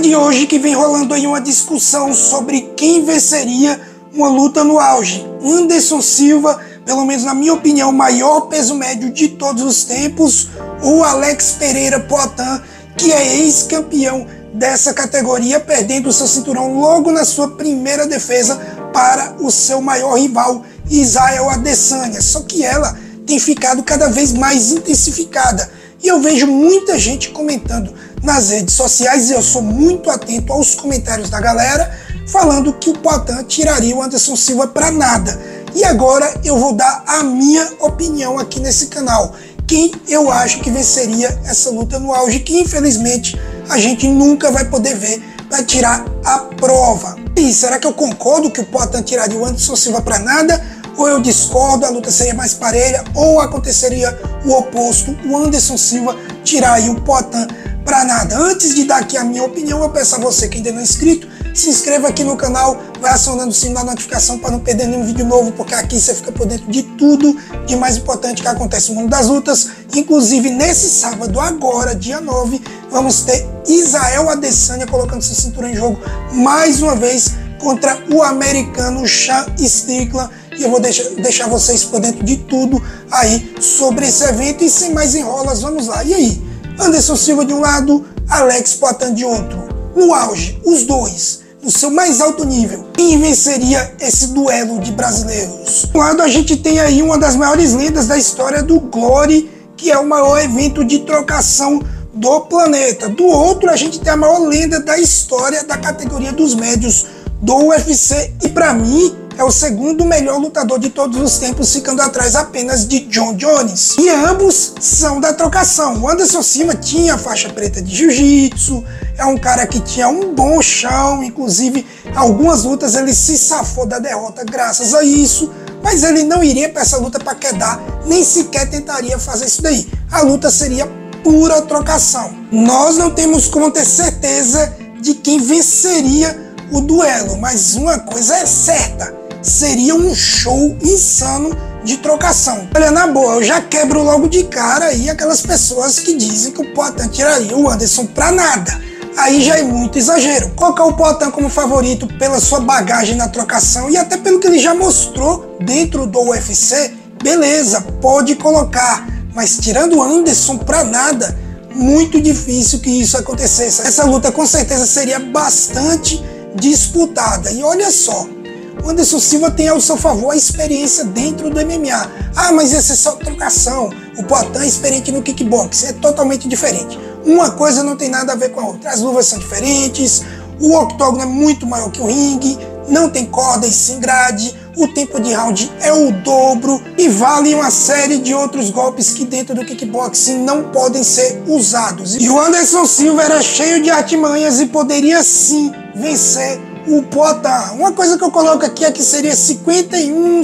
de hoje que vem rolando aí uma discussão sobre quem venceria uma luta no auge. Anderson Silva, pelo menos na minha opinião, o maior peso médio de todos os tempos, ou Alex Pereira Poatan, que é ex-campeão dessa categoria, perdendo o seu cinturão logo na sua primeira defesa para o seu maior rival, Israel Adesanya. Só que ela tem ficado cada vez mais intensificada. E eu vejo muita gente comentando nas redes sociais, e eu sou muito atento aos comentários da galera, falando que o Poatan tiraria o Anderson Silva para nada. E agora eu vou dar a minha opinião aqui nesse canal. Quem eu acho que venceria essa luta no auge, que infelizmente a gente nunca vai poder ver para tirar a prova. E será que eu concordo que o Poatan tiraria o Anderson Silva para nada? Ou eu discordo, a luta seria mais parelha? Ou aconteceria o oposto, o Anderson Silva tiraria o Poatan para nada? Antes de dar aqui a minha opinião, eu peço a você que ainda não é inscrito, se inscreva aqui no canal, vai acionando o sino da notificação para não perder nenhum vídeo novo, porque aqui você fica por dentro de tudo de mais importante que acontece no mundo das lutas. Inclusive nesse sábado, agora, dia 9, vamos ter Israel Adesanya colocando seu cinturão em jogo mais uma vez contra o americano Sean Strickland. E eu vou deixar vocês por dentro de tudo aí sobre esse evento. E sem mais enrolas, vamos lá. E aí? Anderson Silva de um lado, Alex Poatan de outro. No auge, os dois, no seu mais alto nível. Quem venceria esse duelo de brasileiros? Do lado a gente tem aí uma das maiores lendas da história do Glory, que é o maior evento de trocação do planeta. Do outro a gente tem a maior lenda da história da categoria dos médios do UFC. E para mim é o segundo melhor lutador de todos os tempos, ficando atrás apenas de John Jones. E ambos são da trocação. O Anderson Silva tinha faixa preta de jiu-jitsu, é um cara que tinha um bom chão, inclusive algumas lutas ele se safou da derrota graças a isso, mas ele não iria para essa luta para quedar, nem sequer tentaria fazer isso daí. A luta seria pura trocação. Nós não temos como ter certeza de quem venceria o duelo, mas uma coisa é certa: seria um show insano de trocação. Olha, na boa, eu já quebro logo de cara aí aquelas pessoas que dizem que o Poatan tiraria o Anderson pra nada. Aí já é muito exagero. Colocar o Poatan como favorito pela sua bagagem na trocação e até pelo que ele já mostrou dentro do UFC, beleza, pode colocar. Mas tirando o Anderson pra nada, muito difícil que isso acontecesse. Essa luta com certeza seria bastante disputada. E olha só, o Anderson Silva tem ao seu favor a experiência dentro do MMA. Ah, mas essa é só trocação. O Poatan é experiente no kickbox. É totalmente diferente. Uma coisa não tem nada a ver com a outra. As luvas são diferentes, o octógono é muito maior que o ringue, não tem corda e sim grade, o tempo de round é o dobro e vale uma série de outros golpes que dentro do kickboxing não podem ser usados. E o Anderson Silva era cheio de artimanhas e poderia sim vencer o Poatan. Uma coisa que eu coloco aqui é que seria 51%,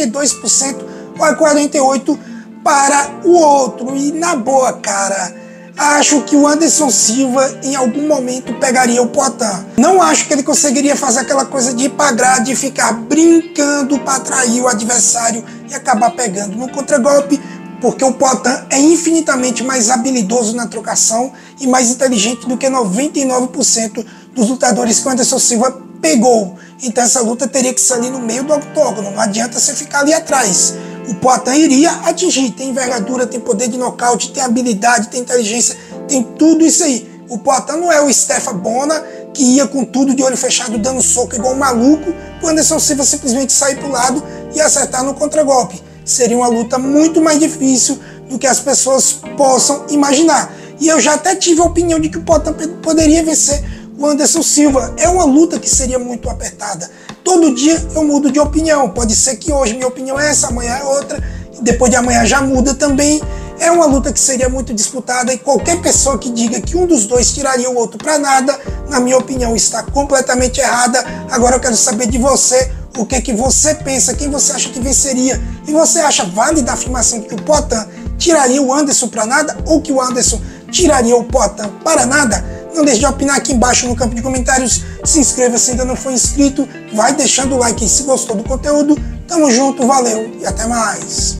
52% ou 48% para o outro. E na boa, cara, acho que o Anderson Silva em algum momento pegaria o Poatan. Não acho que ele conseguiria fazer aquela coisa de ir pra grade e ficar brincando para atrair o adversário e acabar pegando no contragolpe, porque o Poatan é infinitamente mais habilidoso na trocação e mais inteligente do que 99% dos lutadores que o Anderson Silva pegou. Então essa luta teria que ser ali no meio do octógono, não adianta você ficar ali atrás. O Poatan iria atingir, tem envergadura, tem poder de nocaute, tem habilidade, tem inteligência, tem tudo isso aí. O Poatan não é o Stephan Bonnar, que ia com tudo de olho fechado, dando soco igual um maluco, o Anderson Silva simplesmente sair pro lado e acertar no contragolpe. Seria uma luta muito mais difícil do que as pessoas possam imaginar. E eu já até tive a opinião de que o Poatan poderia vencer o Anderson Silva. É uma luta que seria muito apertada. Todo dia eu mudo de opinião. Pode ser que hoje minha opinião é essa, amanhã é outra, e depois de amanhã já muda também. É uma luta que seria muito disputada e qualquer pessoa que diga que um dos dois tiraria o outro para nada, na minha opinião, está completamente errada. Agora eu quero saber de você, o que é que você pensa, quem você acha que venceria. E você acha válida a afirmação que o Poatan tiraria o Anderson para nada ou que o Anderson tiraria o Poatan para nada? Não deixe de opinar aqui embaixo no campo de comentários. Se inscreva se ainda não for inscrito. Vai deixando o like aí se gostou do conteúdo. Tamo junto, valeu e até mais.